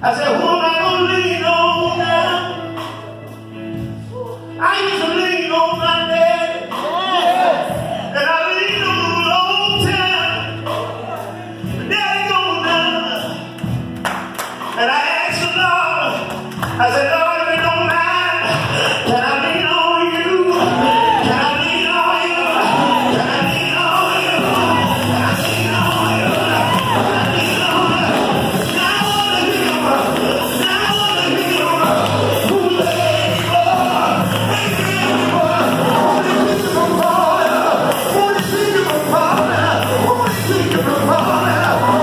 I said, who am I going to lean on now? I used to lean on my daddy. And I leaned on him a long time. But daddy gone now. And I asked the Lord, I said, Lord, if you don't mind, can I lean on you? Can I lean on you? Can I lean on you? Can I lean on you? Can I lean on you? Now I want to hear you. Now I want to hear you. Who let me go? Ain't me anymore. Won't you keep from falling? Won't you keep from falling? Won't you keep from falling?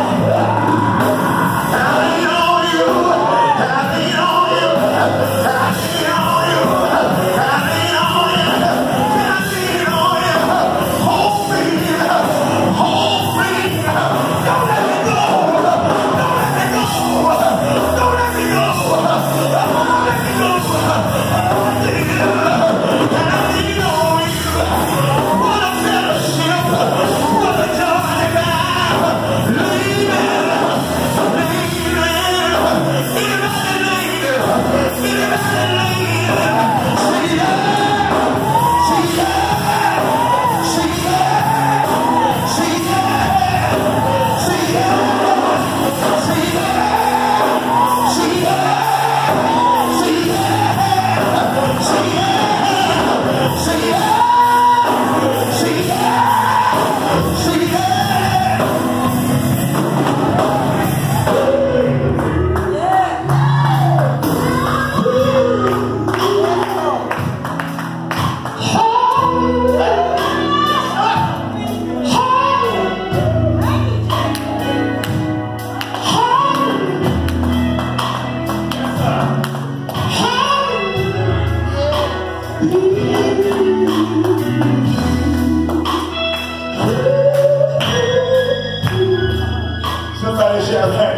Can I lean on you? Can I lean on you? Can I lean on you? Can I lean on you? Can I lean on you? Hold me. Hold me. Don't let me go. Don't let me go. Don't let me go. Don't let me go. Can I lean on you? What a fellowship. What a joy divine. Leaning. Somebody shout